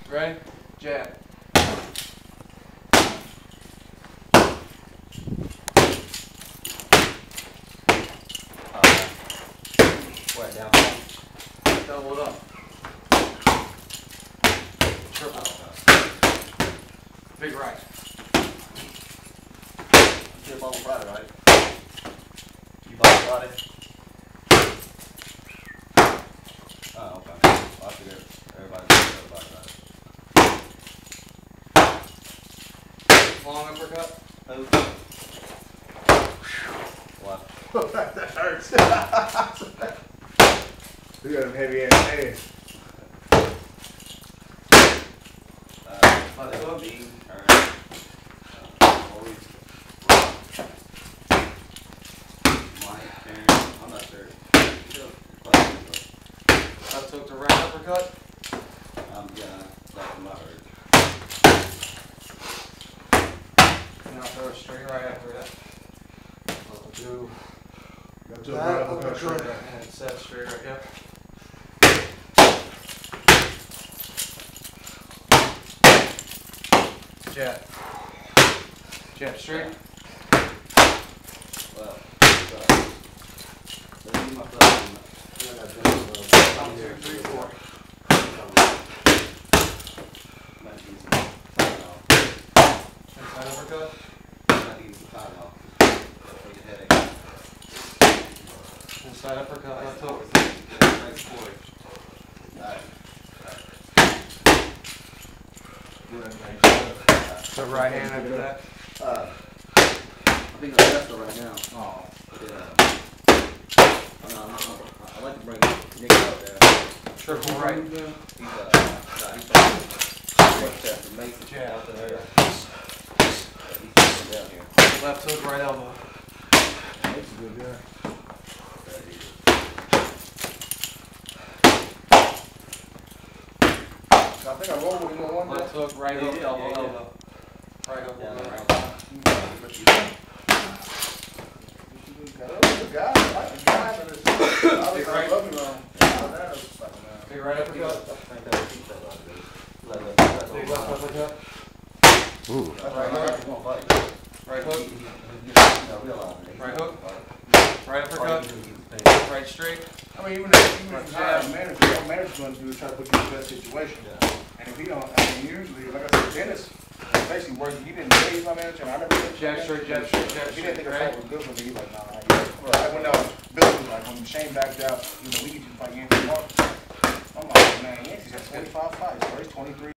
Ready? Jab. What, down? Double it up. Triple. Big right. You did ball on Friday, right? You ball on Friday? Oh, okay. I figured everybody got it. Long uppercut. Who? What? That hurts. We got him heavy ass hands. That would be, I'm not sure. Left hook to right uppercut. Yeah, that's my hurt. Now throw a straight right after that. Do Got right uppercut. straight right. And set straight right, yep. Jab. Jab straight. Well, 1, 2, 3, 4. Inside uppercut. Inside uppercut, left hook. So right hand after that. I think I'm wrestler right now. Oh. I like to bring Nick out there. Triple right. He's after Mason Jab. out there. He's down here. Left hook, right elbow. That's a good guy. I think I rolled with him on one Left hook, right hook, Yeah, elbow, yeah. elbow. Right elbow, Yeah, left. right. Good guy. I like the guy, but it's I love him wrong. Big right uppercut. Big left uppercut. Ooh. Right hook. Right hook. Right hook. Right uppercut. Right straight. I mean, even if hire a manager, what manager's going to do is try to put you in the best situation. And if he don't, I mean, usually, like I said, Dennis basically working. He didn't say he's my manager, and I never did. Jab straight, jab straight, jab He didn't straight. think a Right? fight was good for me. He's like, nah, like when Bill was like, when Shane backed out, you know, we could just fight Yankee Mark. I'm like, man, Yankee's got 25 fights, so he's 23.